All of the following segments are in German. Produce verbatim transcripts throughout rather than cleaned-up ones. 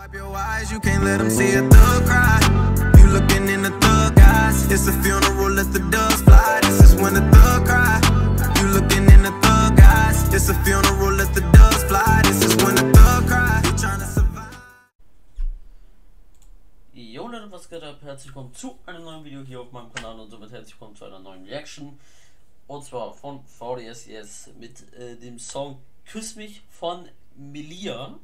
Wipe your eyes, you can't let them see a thug cry. You looking in the thug eyes. It's a funeral, let the doves fly. This is when the thug cry. You looking in the thug eyes. It's a funeral, let the doves fly. This is when the thug cry. You trying to survive. Jo Leute, was geht ab? Herzlich willkommen zu einem neuen Video hier auf meinem Kanal und somit herzlich willkommen zu einer neuen Reaction. Und zwar von V D S S mit äh, dem Song Küss mich von Melia.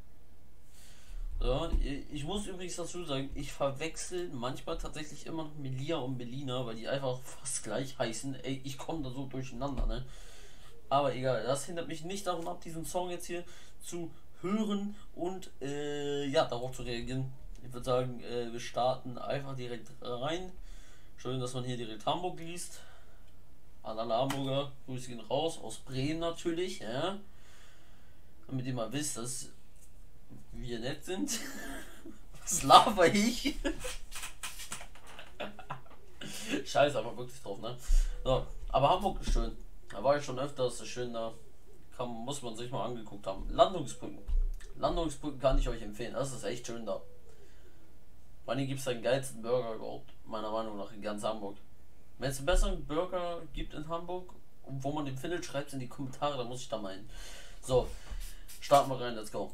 Ja, ich muss übrigens dazu sagen, ich verwechsel manchmal tatsächlich immer noch Melia und Melina, weil die einfach fast gleich heißen. Ey, ich komme da so durcheinander, ne? Aber egal, das hindert mich nicht davon ab, diesen Song jetzt hier zu hören und äh, ja, darauf zu reagieren. Ich würde sagen, äh, wir starten einfach direkt rein. Schön, dass man hier direkt Hamburg liest. An alle Hamburger, Grüße gehen raus, aus Bremen natürlich, ja. Damit ihr mal wisst, dass wir nett sind. Was laber ich? Scheiße, aber wirklich drauf, ne? So, aber Hamburg ist schön. Da war ich schon öfters, ist schön da. Kann, muss man sich mal angeguckt haben. Landungsbrücken. Landungsbrücken kann ich euch empfehlen. Das ist echt schön da. Wann gibt es den geilsten Burger überhaupt? Meiner Meinung nach in ganz Hamburg. Wenn es einen besseren Burger gibt in Hamburg und wo man den findet, schreibt es in die Kommentare, da muss ich da meinen. So, starten wir rein, let's go.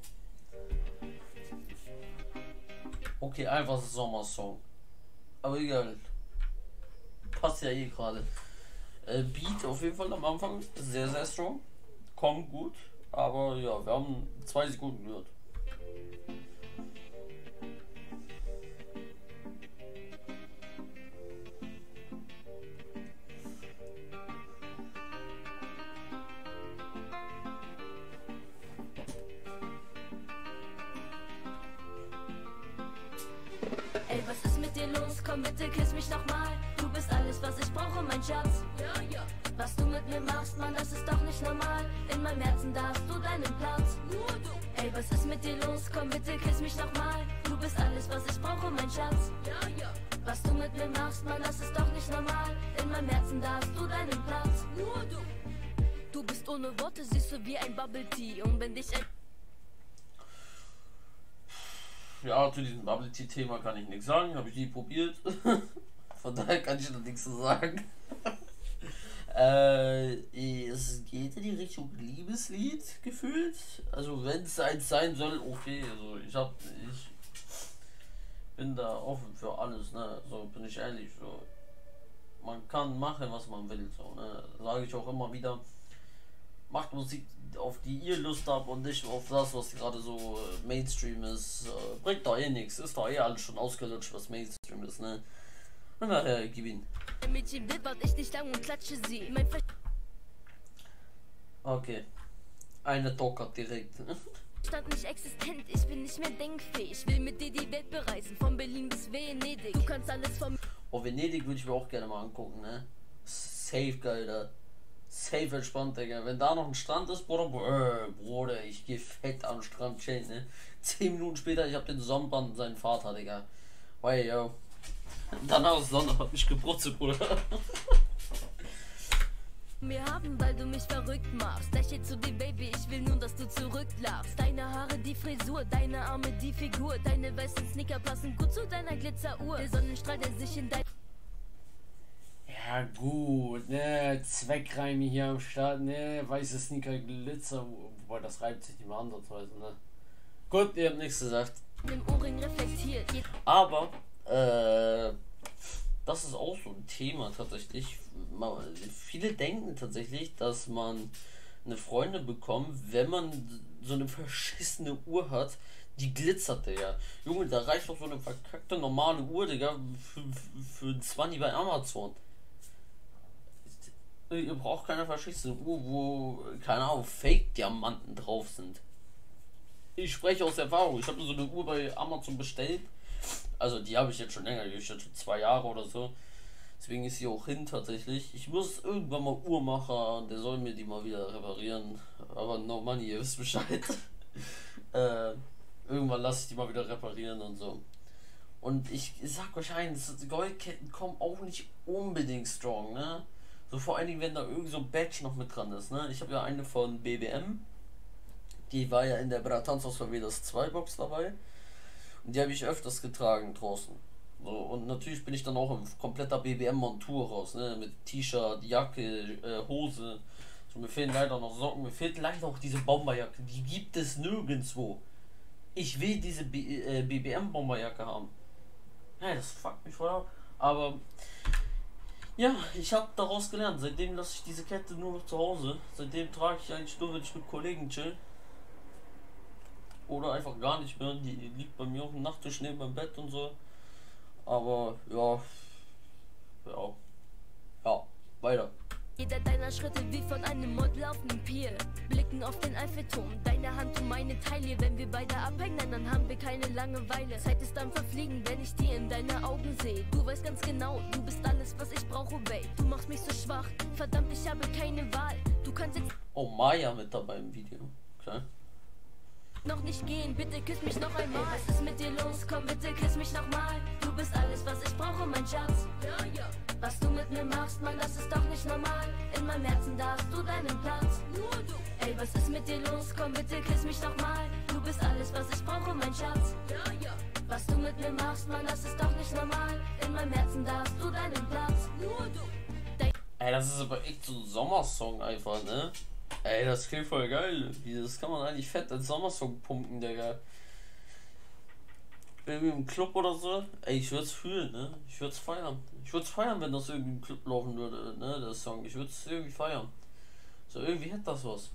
Okay, einfach ein Sommersong. Aber egal. Passt ja eh gerade. Äh, Beat auf jeden Fall am Anfang sehr, sehr strong. Kommt gut. Aber ja, wir haben zwei Sekunden gehört. Ey, was ist mit dir los? Komm bitte, küss mich nochmal. Du bist alles, was ich brauche, mein Schatz. Ja, ja. Was du mit mir machst, Mann, das ist doch nicht normal. In meinem Herzen da hast du deinen Platz. Nur du. Ey, was ist mit dir los? Komm bitte, küss mich nochmal. Du bist alles, was ich brauche, mein Schatz. Ja, ja. Was du mit mir machst, Mann, das ist doch nicht normal. In meinem Herzen da hast du deinen Platz. Nur du. Du bist ohne Worte, siehst du wie ein Bubble Tea. Und wenn dich ein Ja, zu diesem Bubble Tea Thema kann ich nichts sagen, habe ich nie probiert. Von daher kann ich da nichts zu sagen. äh, es geht in die Richtung Liebeslied gefühlt. Also wenn es eins sein soll, okay. Also ich hab, ich bin da offen für alles, ne? So bin ich ehrlich. So. Man kann machen, was man will, so, ne? Sage ich auch immer wieder. Macht Musik, auf die ihr Lust habt und nicht auf das, was gerade so äh, Mainstream ist. Äh, bringt doch eh nichts. Ist doch eh alles schon ausgelutscht, was Mainstream ist, ne? Und nachher gib ihn. Mädchen will, wart ich nicht lang und klatsche sie. Mein Okay. Eine Docker direkt. Verstand nicht existent, ich bin nicht mehr denkfähig. Ich will mit dir die Welt bereisen, von Berlin bis Venedig. Du kannst alles von Oh, Venedig würde ich mir auch gerne mal angucken, ne? Safe geil da. Safe entspannt, Digga. Wenn da noch ein Strand ist, Bruder, äh, Bruder, ich geh fett am Strand chillen, ne? Zehn Minuten später, ich hab den Sonnenbrand und seinen Vater, Digga. Weil, yo. Danach ist Sonne, hat mich gebrutzelt, Bruder. mir haben, weil du mich verrückt machst. Lächel zu dir, Baby, ich will nur, dass du zurücklachst. Deine Haare, die Frisur, deine Arme, die Figur. Deine weißen Sneaker passen gut zu deiner Glitzeruhr. Der Sonnenstrahl, der sich in dein Ja gut, ne, Zweckreime hier am Start, ne, weiße Sneaker, Glitzer, wobei das reibt sich nicht mehr ansatzweise, ne. Gut, ihr habt nichts gesagt. im Ohrring reflektiert. Aber, äh, das ist auch so ein Thema tatsächlich. Viele denken tatsächlich, dass man eine Freundin bekommt, wenn man so eine verschissene Uhr hat, die glitzert, Digga. Junge, da reicht doch so eine verkackte normale Uhr, Digga, für, für zwanzig bei Amazon. Ihr braucht keine verschissene Uhr, wo, keine Ahnung, Fake-Diamanten drauf sind. Ich spreche aus Erfahrung. Ich habe so eine Uhr bei Amazon bestellt. Also die habe ich jetzt schon länger, die ist jetzt schon zwei Jahre oder so. Deswegen ist sie auch hin tatsächlich. Ich muss irgendwann mal Uhrmacher, der soll mir die mal wieder reparieren. Aber no money, ihr wisst Bescheid. äh, irgendwann lasse ich die mal wieder reparieren und so. Und ich sag euch eins, Goldketten kommen auch nicht unbedingt strong, ne? So vor allen Dingen, wenn da irgend so ein Badge noch mit dran ist, ne? Ich habe ja eine von B B M. Die war ja in der Bratanz aus V W das zwei Box dabei. Und die habe ich öfters getragen draußen. So, und natürlich bin ich dann auch in kompletter B B M-Montur raus, ne? Mit T-Shirt, Jacke, äh, Hose. So, mir fehlen leider noch Socken, mir fehlt leider auch diese Bomberjacke. Die gibt es nirgendwo. Ich will diese B äh, B B M-Bomberjacke haben. Ja, das fuckt mich voll ab. Aber ja, ich habe daraus gelernt. Seitdem lasse ich diese Kette nur noch zu Hause. Seitdem trage ich eigentlich nur, wenn ich mit Kollegen chill. Oder einfach gar nicht mehr. Die liegt bei mir auf dem Nachttisch neben meinem Bett und so. Aber ja. Ja. Ja. Weiter. Jeder deiner Schritte wie von einem Model auf nem Pier. Blicken auf den Eiffelturm, deine Hand um meine Taille. Wenn wir beide abhängen, dann haben wir keine Langeweile. Zeit ist am Verfliegen, wenn ich dir in deine Augen sehe. Du weißt ganz genau, du bist alles, was ich brauche, Babe. Du machst mich so schwach, verdammt, ich habe keine Wahl. Du kannst jetzt Oh, Maya mit dabei im Video. Okay. noch nicht gehen, bitte küss mich noch einmal. Hey, was ist mit dir los? Komm, bitte küss mich nochmal. Du bist alles, was ich brauche, mein Schatz. Ja, ja. Was du mit mir machst, Mann, das ist doch nicht normal. In meinem Herzen, da hast du deinen Platz. Nur du. Ey, was ist mit dir los? Komm, bitte küss mich nochmal. Du bist alles, was ich brauche, mein Schatz. Ja, ja. Was du mit mir machst, Mann, das ist doch nicht normal. In meinem Herzen, da hast du deinen Platz. Nur du. Dein Ey, das ist aber echt so ein Sommersong einfach, ne? Ey, das klingt voll geil. Das kann man eigentlich fett als Sommersong pumpen, Digga. Irgendwie im Club oder so. Ey, ich würde es fühlen, ne? Ich würde es feiern. Ich würde es feiern, wenn das irgendwie im Club laufen würde, ne? Der Song. Ich würde es irgendwie feiern. So, irgendwie hätte das was.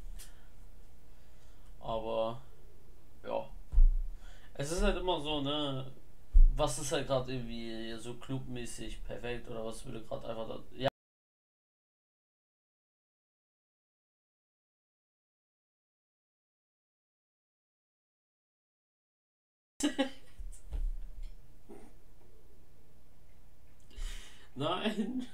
Aber, ja. Es ist halt immer so, ne? Was ist halt gerade irgendwie so clubmäßig perfekt oder was würde gerade einfach da. Ja. Nein.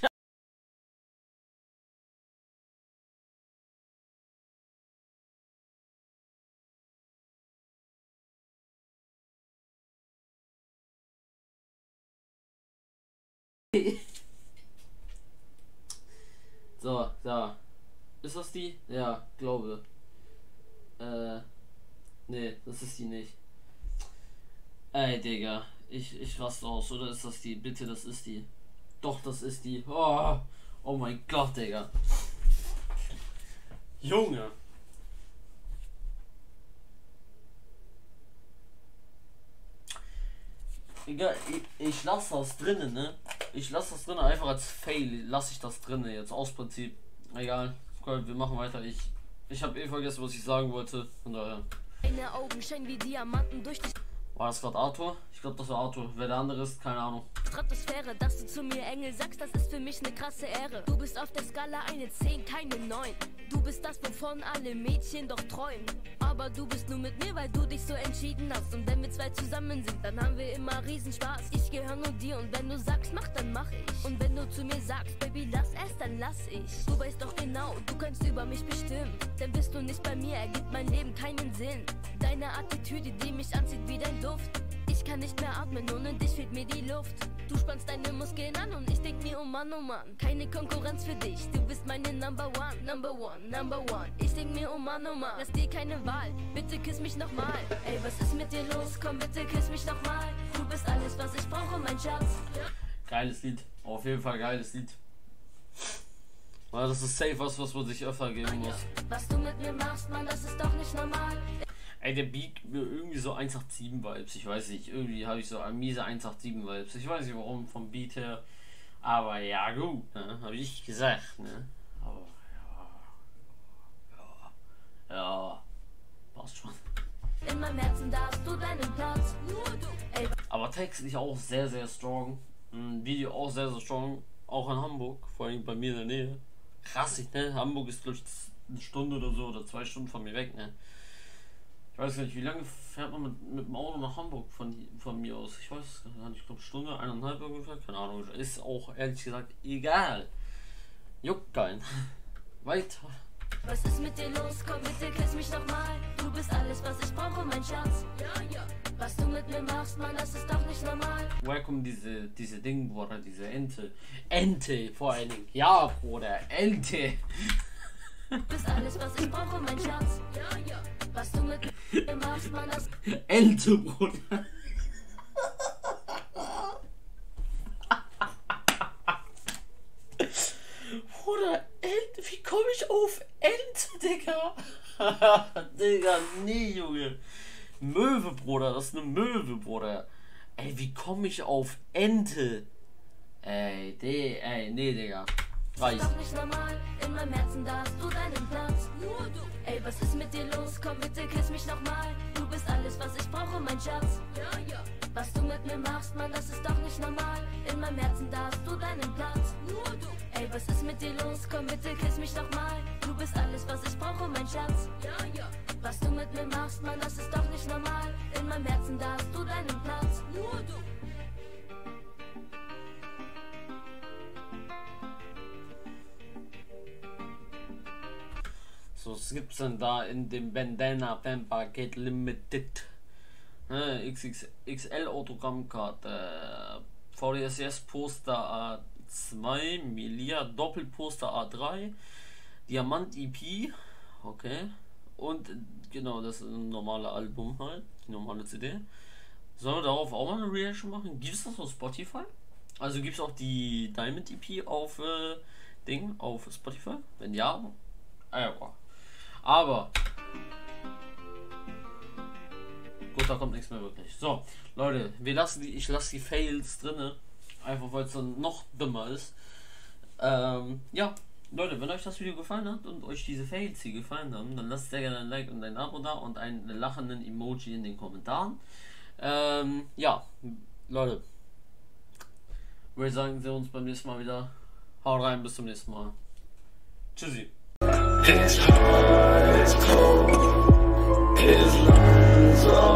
So, da. Ist das die? Ja, glaube. Äh. Nee, das ist die nicht. Ey, Digga. Ich, ich raste aus. Oder ist das die? Bitte, das ist die. Doch, das ist die. Oh, oh mein Gott, Digga. Junge. Egal, ich, ich lasse das drinnen, ne? Ich lasse das drinnen einfach als Fail. Lasse ich das drinnen jetzt aus Prinzip. Egal. Cool, wir machen weiter. Ich, ich habe eh vergessen, was ich sagen wollte. Von daher. Deine Augen scheinen wie Diamanten durch die War das gerade Arthur? Ich glaube, das war Arthur. Wer der andere ist, keine Ahnung. Stratosphäre, dass du zu mir Engel sagst, das ist für mich eine krasse Ehre. Du bist auf der Skala eine zehn, keine neun. Du bist das, wovon alle Mädchen doch träumen. Aber du bist nur mit mir, weil du dich so entschieden hast. Und wenn wir zwei zusammen sind, dann haben wir immer Riesenspaß. Ich gehöre nur dir und wenn du sagst, mach, dann mach ich. Und wenn du zu mir sagst, Baby, lass es, dann lass ich. Du weißt doch genau, du kannst über mich bestimmen. Denn bist du nicht bei mir, ergibt mein Leben keinen Sinn. Deine Attitüde, die mich anzieht wie dein Duft. Ich kann nicht mehr atmen, ohne dich fehlt mir die Luft. Du spannst deine Muskeln an und ich denk mir, oh Mann, oh Mann. Keine Konkurrenz für dich, du bist meine Number One, Number One, Number One. Ich denk mir, oh Mann, oh Mann, lass dir keine Wahl. Bitte küss mich nochmal. Ey, was ist mit dir los? Komm, bitte küss mich nochmal. Du bist alles, was ich brauche, mein Schatz. Geiles Lied. Auf jeden Fall geiles Lied. Weil das ist safe was, was man sich öfter geben muss. Was du mit mir machst, Mann, das ist doch nicht normal. Ey, der Beat mir irgendwie so eins acht sieben Vibes. Ich weiß nicht, irgendwie habe ich so eine miese eins acht sieben Vibes. Ich weiß nicht warum vom Beat her. Aber ja, gut, ne? Habe ich gesagt, ne? Aber ja. Ja. Ja. Passt schon. In meinem Herzen, da hast du deinen Platz. Nur du. Ey, Aber textlich auch sehr, sehr strong. Ein Video auch sehr, sehr strong. Auch in Hamburg, vor allem bei mir in der Nähe. Krass, ne? Hamburg ist, glaube ich, eine Stunde oder so oder zwei Stunden von mir weg, ne? Ich weiß nicht, wie lange fährt man mit, mit dem Auto nach Hamburg von, von mir aus? Ich weiß es gar nicht. Ich glaube, Stunde, eineinhalb ungefähr. Keine Ahnung. Ist auch ehrlich gesagt egal. Juckt keinen. Weiter. was ist mit dir los? Komm, bitte küss mich nochmal. Du bist alles, was ich brauche, mein Schatz. Ja, ja. Was du mit mir machst, Mann, das ist doch nicht normal. Woher kommen diese, diese Dinge, Bruder? Diese Ente. Ente vor allen Dingen. Ja, Bruder. Ente. Du bist alles, was ich brauche, mein Schatz. Was du mit mir machst, Mann, das Ente, Bruder. Bruder, Ente, wie komme ich auf Ente, Digga? Digga, nee, Junge. Möwe, Bruder, das ist eine Möwe, Bruder. Ey, wie komme ich auf Ente? Ey, de, ey, nee, Digga. Reicht. ist doch nicht normal. In meinem Herzen, da hast du deinen Platz. Nur du. Ey, was ist mit dir los? Komm bitte, kiss mich nochmal. Du bist alles, was ich brauche, mein Schatz. Ja, ja. Was du mit mir machst, Mann, das ist doch nicht normal. In meinem Herzen, da hast du deinen Platz. Nur du. Ey, was ist mit dir los? Komm bitte, kiss mich nochmal. Du bist alles, was ich brauche, mein Schatz. Ja, ja. Was du mit mir machst, Mann, das ist doch nicht normal. In meinem Herzen, da hast du deinen Platz. Nur du. So, was gibt's denn da in dem Bandana Fan Paket Limited? Ne, X X L Autogrammkarte, V D S S Poster A zwei, Melia Doppelposter A drei, Diamant E P, okay, und genau, das ist ein normales Album halt, die normale C D. Sollen wir darauf auch mal eine Reaction machen? Gibt es das auf Spotify? Also gibt es auch die Diamond E P auf äh, Ding, auf Spotify? Wenn ja, ah ja, aber gut, da kommt nichts mehr wirklich. So, Leute, wir lassen die, ich lasse die Fails drinne, einfach weil es dann noch dümmer ist. Ähm, ja, Leute, wenn euch das Video gefallen hat und euch diese Fails hier gefallen haben, dann lasst sehr gerne ein Like und ein Abo da und einen lachenden Emoji in den Kommentaren. Ähm, ja, Leute, würde ich sagen, sehen wir uns beim nächsten Mal wieder. Haut rein, bis zum nächsten Mal. Tschüssi. His heart is cold, his lungs are